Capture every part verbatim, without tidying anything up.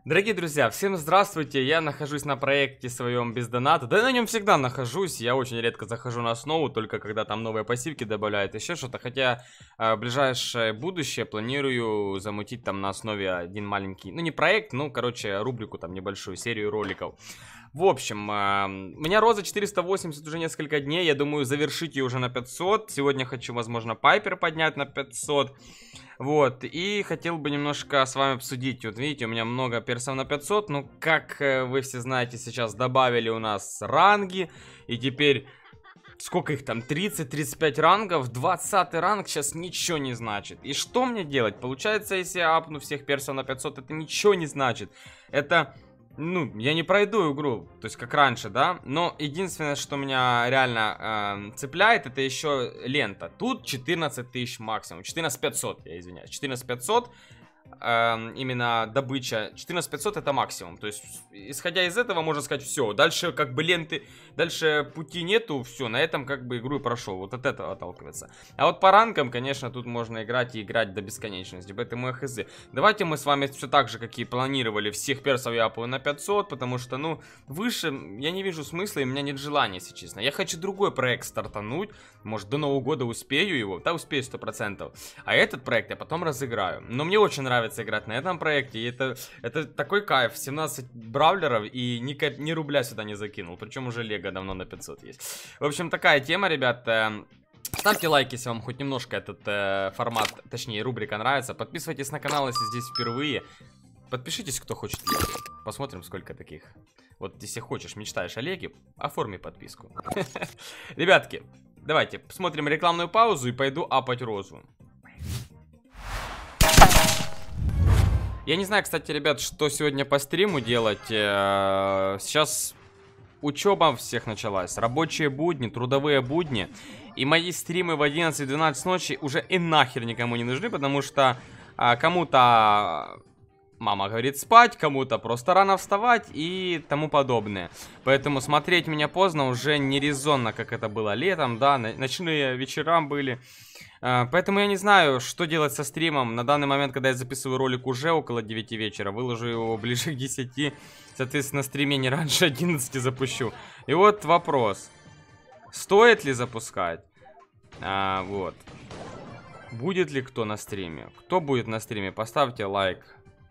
Дорогие друзья, всем здравствуйте, я нахожусь на проекте своем без доната, да я на нем всегда нахожусь, я очень редко захожу на основу, только когда там новые пассивки добавляют, еще что-то, хотя э, в ближайшее будущее планирую замутить там на основе один маленький, ну не проект, ну короче рубрику там небольшую, серию роликов. В общем, э, у меня роза четыреста восемьдесят уже несколько дней, я думаю завершить ее уже на пятьсот, сегодня хочу возможно пайпер поднять на пятьсот. Вот, и хотел бы немножко с вами обсудить, вот видите, у меня много персов на пятьсот, ну, как э, вы все знаете, сейчас добавили у нас ранги, и теперь, сколько их там, тридцать-тридцать пять рангов, двадцатый ранг сейчас ничего не значит. И что мне делать? Получается, если я апну всех персов на пятьсот, это ничего не значит. Это... Ну, я не пройду игру, то есть как раньше, да, но единственное, что меня реально э, цепляет, это еще лента. Тут четырнадцать тысяч максимум, четырнадцать пятьсот, я извиняюсь, четырнадцать пятьсот, э, именно добыча, четырнадцать пятьсот это максимум, то есть исходя из этого можно сказать все, дальше как бы ленты, дальше пути нету, все, на этом как бы игру и прошел, вот от этого отталкивается. А вот по ранкам, конечно, тут можно играть и играть до бесконечности, поэтому я хз. Давайте мы с вами все так же, как и планировали, всех персов я апаю на пятьсот, потому что, ну, выше я не вижу смысла, и у меня нет желания, если честно. Я хочу другой проект стартануть, может до Нового года успею его, да, успею сто процентов. А этот проект я потом разыграю. Но мне очень нравится играть на этом проекте, и это, это такой кайф, семнадцать бравлеров, и ни, ни рубля сюда не закинул, причем уже лего давно на пятьсот есть. В общем, такая тема, ребят. Ставьте лайки, если вам хоть немножко этот э, формат, точнее рубрика нравится. Подписывайтесь на канал, если здесь впервые. Подпишитесь, кто хочет лего. Посмотрим, сколько таких. Вот если хочешь, мечтаешь о леге, оформи подписку. Ребятки, давайте посмотрим рекламную паузу и пойду апать розу. Я не знаю, кстати, ребят, что сегодня по стриму делать. Сейчас учеба всех началась, рабочие будни, трудовые будни. И мои стримы в одиннадцать-двенадцать ночи уже и нахер никому не нужны, потому что а, кому-то мама говорит спать, кому-то просто рано вставать и тому подобное. Поэтому смотреть меня поздно уже не резонно, как это было летом, да, ночные вечера были. А, поэтому я не знаю, что делать со стримом. На данный момент, когда я записываю ролик уже около девяти вечера, выложу его ближе к десяти. Соответственно, стриме не раньше одиннадцати запущу. И вот вопрос. Стоит ли запускать? А, вот. Будет ли кто на стриме? Кто будет на стриме? Поставьте лайк.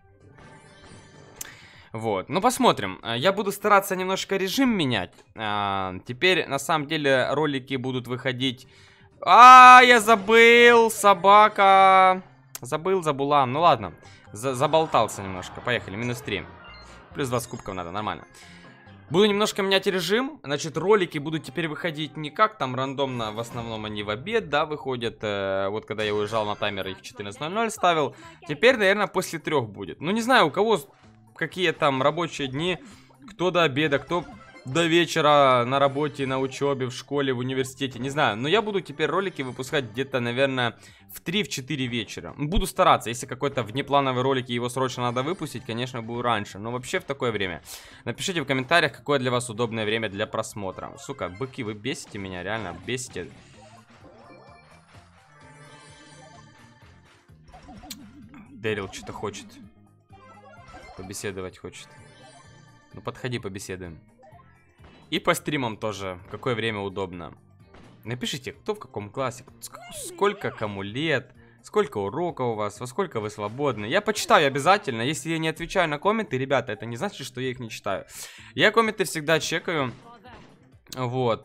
Вот. Ну, посмотрим. Я буду стараться немножко режим менять. А, теперь, на самом деле, ролики будут выходить... А, я забыл! Собака! Забыл, забула. Ну, ладно. За заболтался немножко. Поехали. Минус три. Плюс двадцать кубков надо, нормально. Буду немножко менять режим. Значит, ролики будут теперь выходить не как там рандомно. В основном они в обед, да, выходят. Э, вот когда я уезжал на таймер, их в четырнадцать ноль ноль ставил. Теперь, наверное, после трех будет. Ну, не знаю, у кого какие там рабочие дни. Кто до обеда, кто до вечера на работе, на учебе, в школе, в университете. Не знаю, но я буду теперь ролики выпускать где-то, наверное, в три-четыре вечера. Буду стараться, если какой-то внеплановый ролик, и его срочно надо выпустить, конечно, буду раньше. Но вообще в такое время. Напишите в комментариях, какое для вас удобное время для просмотра. Сука, быки, вы бесите меня, реально, бесите. Дэрил что-то хочет. Побеседовать хочет. Ну, подходи, побеседуем. И по стримам тоже, какое время удобно. Напишите, кто в каком классе, сколько кому лет, сколько уроков у вас, во сколько вы свободны. Я почитаю обязательно. Если я не отвечаю на комменты, ребята, это не значит, что я их не читаю. Я комменты всегда чекаю. Вот.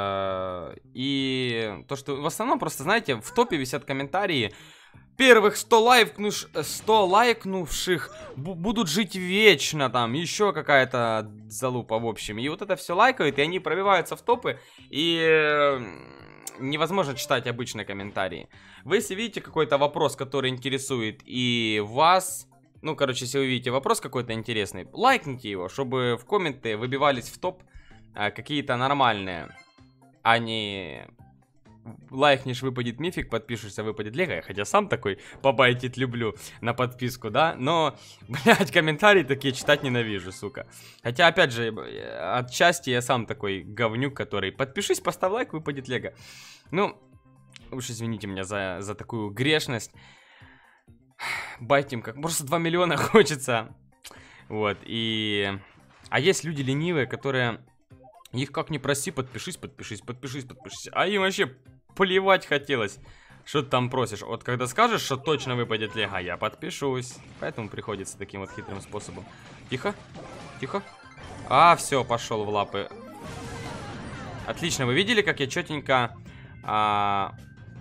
И то, что в основном просто, знаете, в топе висят комментарии. Первых сто лайкнуш... сто лайкнувших будут жить вечно, там, еще какая-то залупа, в общем. И вот это все лайкают, и они пробиваются в топы, и невозможно читать обычные комментарии. Вы, если видите какой-то вопрос, который интересует и вас... Ну, короче, если вы видите вопрос какой-то интересный, лайкните его, чтобы в комменты выбивались в топ а, какие-то нормальные, а не... Лайкнешь, выпадет мифик, подпишешься, выпадет лего. Я хотя сам такой побайтить люблю на подписку, да. Но, блядь, комментарии такие читать ненавижу, сука. Хотя, опять же, отчасти я сам такой говнюк, который подпишись, поставь лайк, выпадет лего. Ну, уж извините меня за, за такую грешность. Байтим как... Просто два миллиона хочется. Вот, и... А есть люди ленивые, которые... Их как ни проси, подпишись, подпишись, подпишись, подпишись. А им вообще плевать хотелось, что ты там просишь. Вот когда скажешь, что точно выпадет лего, я подпишусь. Поэтому приходится таким вот хитрым способом. Тихо, тихо. А, все, пошел в лапы. Отлично, вы видели, как я четенько а...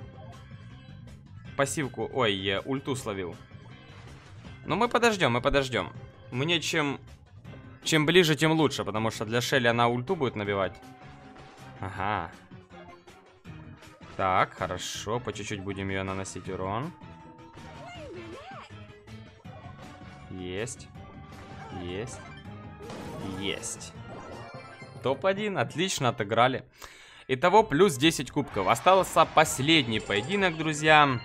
пассивку, ой, я ульту словил. Но мы подождем, мы подождем. Мне чем... Чем ближе, тем лучше, потому что для Шелли она ульту будет набивать. Ага. Так, хорошо, по чуть-чуть будем ее наносить урон. Есть. Есть. Есть. топ один, отлично, отыграли. Итого плюс десять кубков. Остался последний поединок, друзья.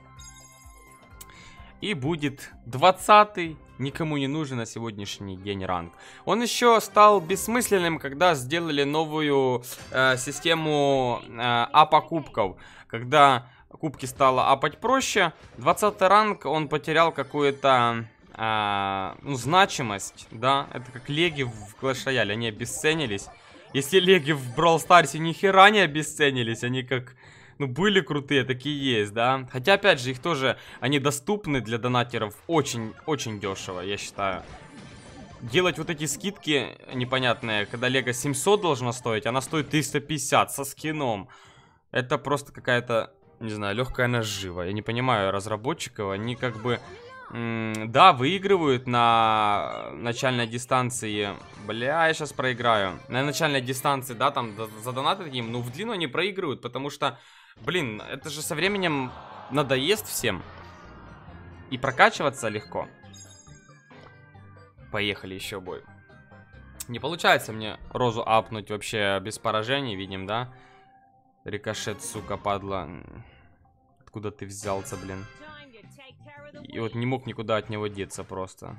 И будет двадцатый, никому не нужен на сегодняшний день ранг. Он еще стал бессмысленным, когда сделали новую э, систему э, апа кубков. Когда кубки стало апать проще, двадцатый ранг он потерял какую-то э, ну, значимость. Да, это как леги в Clash Royale, они обесценились. Если леги в Brawl Stars ни хера не обесценились, они как... Ну, были крутые, такие есть, да. Хотя, опять же, их тоже, они доступны для донатеров очень-очень дешево, я считаю. Делать вот эти скидки непонятные, когда лего семьсот должно стоить, она стоит триста пятьдесят со скином. Это просто какая-то, не знаю, легкая нажива. Я не понимаю разработчиков, они как бы... Да, выигрывают на начальной дистанции. Бля, я сейчас проиграю. На начальной дистанции, да, там за донаты им, но в длину они проигрывают, потому что, блин, это же со временем надоест всем. И прокачиваться легко. Поехали, еще бой. Не получается мне Розу апнуть вообще без поражений, видим, да? Рикошет, сука, падла. Откуда ты взялся, блин? И вот не мог никуда от него деться просто.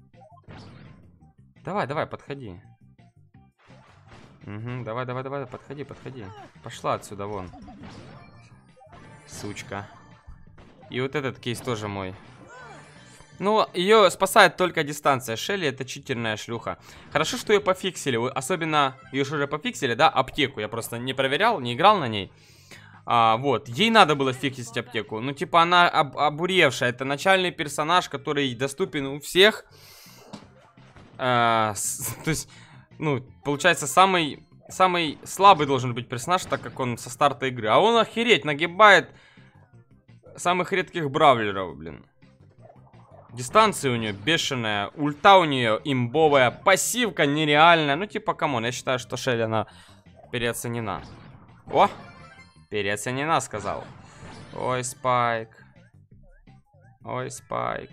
Давай, давай, подходи. Угу, давай, давай, давай, подходи, подходи. Пошла отсюда, вон. Сучка. И вот этот кейс тоже мой. Ну, ее спасает только дистанция. Шелли это читерная шлюха. Хорошо, что ее пофиксили. Особенно ее же уже пофиксили, да, аптеку. Я просто не проверял, не играл на ней. А, вот, ей надо было фиксить аптеку. Ну, типа, она об обуревшая. Это начальный персонаж, который доступен у всех. А, с, то есть, ну, получается, самый, самый слабый должен быть персонаж, так как он со старта игры. А он, охереть, нагибает самых редких бравлеров, блин. Дистанция у нее бешеная, ульта у нее имбовая, пассивка нереальная. Ну, типа, камон, я считаю, что Шелли, она переоценена. О! Переоценена, сказал. Ой, Спайк. Ой, Спайк.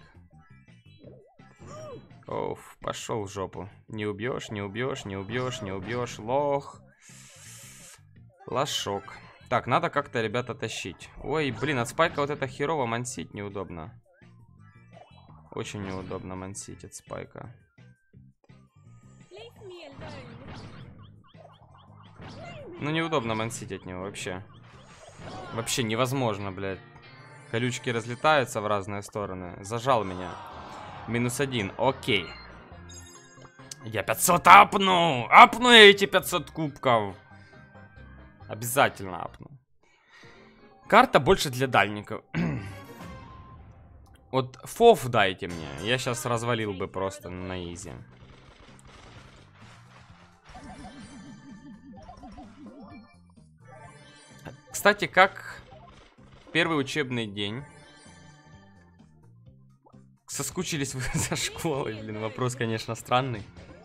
Оф, пошел в жопу. Не убьешь, не убьешь, не убьешь, не убьешь. Лох. Лошок. Так, надо как-то, ребята, тащить. Ой, блин, от Спайка вот это херово мансить неудобно. Очень неудобно мансить от Спайка. Ну, неудобно мансить от него вообще. Вообще невозможно, блядь. Колючки разлетаются в разные стороны. Зажал меня. Минус один. Окей. Я пятьсот апну! Апну я эти пятьсот кубков. Обязательно апну. Карта больше для дальников. Вот фоф дайте мне. Я сейчас развалил бы просто на изи. Кстати, как первый учебный день. Соскучились вы за школой? Блин, вопрос, конечно, странный.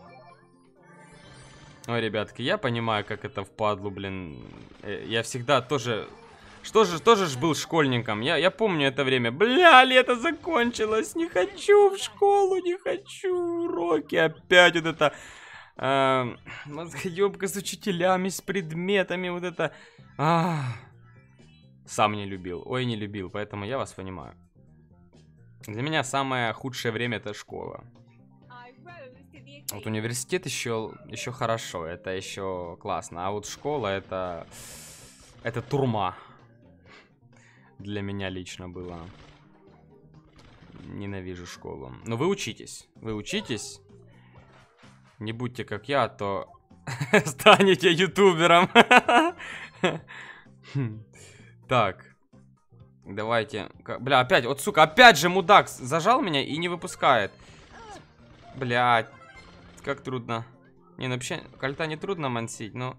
Ой, ребятки, я понимаю, как это впадлу, блин. Я всегда тоже... Что же, тоже ж был школьником. Я, я помню это время. Бля, лето закончилось. Не хочу в школу, не хочу. Уроки опять вот это... Э, мозгоебка с учителями, с предметами. Вот это... А, сам не любил. Ой, не любил. Поэтому я вас понимаю. Для меня самое худшее время это школа. Вот университет еще, еще хорошо. Это еще классно. А вот школа это... Это турма. Для меня лично было. Ненавижу школу. Но вы учитесь. Вы учитесь. Не будьте как я, то станете ютубером. Так. Давайте. Бля, опять, вот, сука, опять же мудак зажал меня и не выпускает. Блядь. Как трудно. Не, ну вообще, кольта не трудно мансить, но...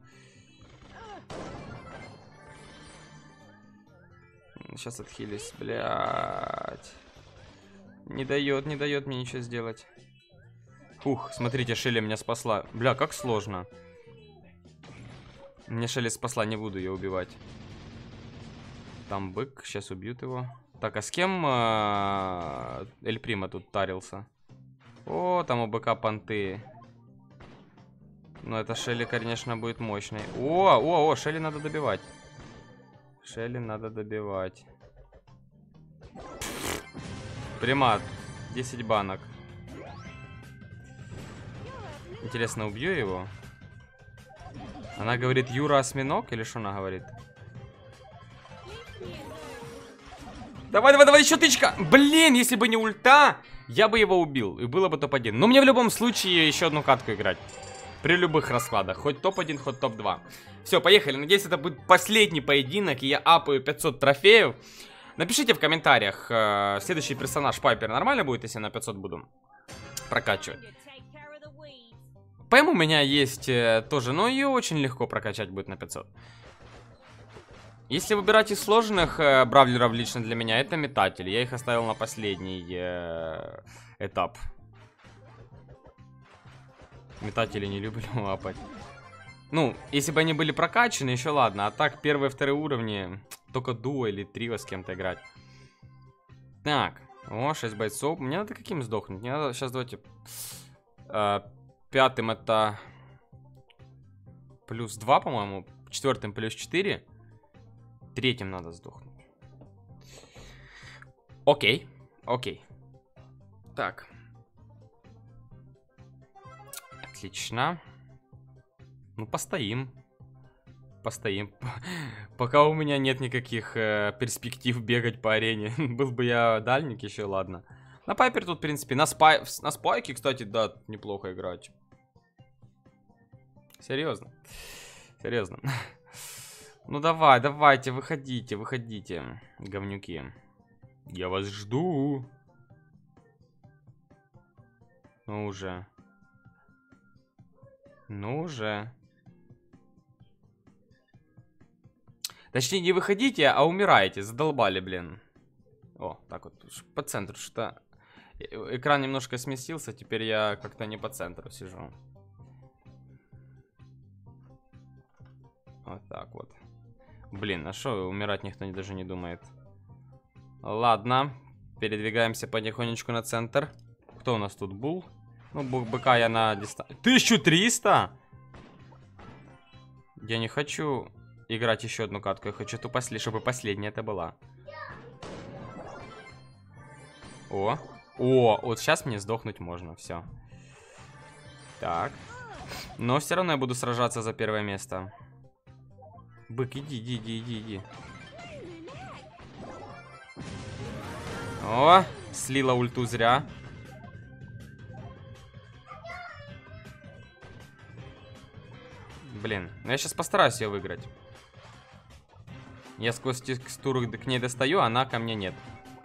Сейчас отхились, блядь. Не дает, не дает мне ничего сделать. Ух, смотрите, Шелли меня спасла. Бля, как сложно. Мне Шелли спасла, не буду ее убивать. Там бык, сейчас убьют его. Так, а с кем э, Эль Прима тут тарился? О, там у быка понты. Но это Шелли, конечно, будет мощной. О, о, о, Шелли надо добивать. Шелли надо добивать. Примат. десять банок. Интересно, убью его? Она говорит, Юра осьминог? Или что она говорит? Давай, давай, давай, еще тычка! Блин, если бы не ульта, я бы его убил. И было бы топ один. Но мне в любом случае еще одну катку играть. При любых раскладах. Хоть топ один, хоть топ два. Все, поехали. Надеюсь, это будет последний поединок, и я апаю пятьсот трофеев. Напишите в комментариях, э, следующий персонаж Пайпер нормально будет, если я на пятьсот буду прокачивать. ПМ у меня есть э, тоже, но ее очень легко прокачать будет на пятьсот. Если выбирать из сложных э, бравлеров лично для меня, это метатели. Я их оставил на последний э, этап. Метатели не люблю лапать. Ну, если бы они были прокачаны, еще ладно. А так, первые, вторые уровни, только дуо или трио с кем-то играть. Так, о, шесть бойцов. Мне надо каким сдохнуть? Мне надо, сейчас давайте... Э, пятым это... Плюс два, по-моему. Четвертым плюс четыре. Третьим надо сдохнуть. Окей, окей. Так. Отлично. Ну, постоим. Постоим. Пока у меня нет никаких э, перспектив бегать по арене. Был бы я дальник еще, ладно. На Пайпер тут, в принципе, на, спай... на спайке, кстати, да, неплохо играть. Серьезно. Серьезно. Ну, давай, давайте, выходите, выходите, говнюки. Я вас жду. Ну уже. Ну уже. Точнее, не выходите, а умираете. Задолбали, блин. О, так вот, по центру. Что экран немножко сместился, теперь я как-то не по центру сижу. Вот так вот. Блин, а что, умирать никто даже не думает. Ладно, передвигаемся потихонечку на центр. Кто у нас тут? Бул? Ну, быка я на дистанции. тысяча триста? Я не хочу играть еще одну катку. Я хочу ту после... чтобы последняя это была. О, о, вот сейчас мне сдохнуть можно, все. Так. Но все равно я буду сражаться за первое место. Бык, иди, иди, иди, иди, иди. О, слила ульту зря. Блин, ну я сейчас постараюсь ее выиграть. Я сквозь текстуру к ней достаю, а она ко мне нет.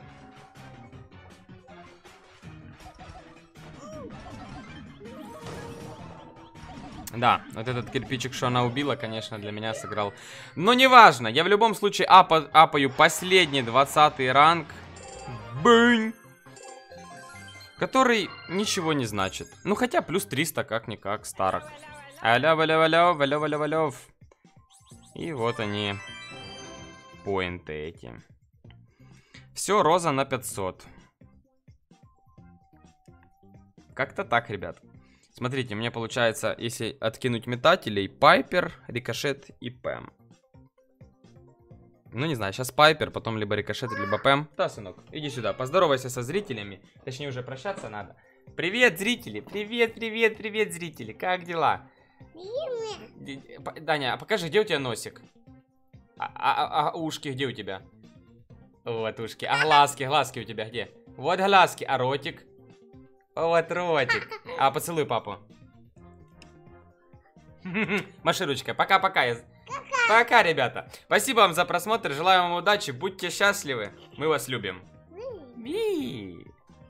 Да, вот этот кирпичик, что она убила, конечно, для меня сыграл. Но неважно, я в любом случае апа апаю последний двадцатый ранг. Бынь! Который ничего не значит. Ну, хотя плюс триста, как-никак, старых. Алло, алло, алло, алло, алло, алло. И вот они. Поинты эти. Все, роза на пятьсот. Как-то так, ребят. Смотрите, мне получается, если откинуть метателей, Пайпер, Рикошет и Пэм. Ну, не знаю, сейчас Пайпер, потом либо Рикошет, либо Пэм. Да, сынок, иди сюда, поздоровайся со зрителями. Точнее, уже прощаться надо. Привет, зрители! Привет, привет, привет, зрители! Как дела? Даня, покажи, где у тебя носик? А, а, а ушки где у тебя? Вот ушки. А глазки, глазки у тебя где? Вот глазки, а ротик? Вот ротик. А поцелуй папу. Маши ручкой. Пока-пока. Я... Пока, ребята. Спасибо вам за просмотр. Желаю вам удачи. Будьте счастливы. Мы вас любим. Ви.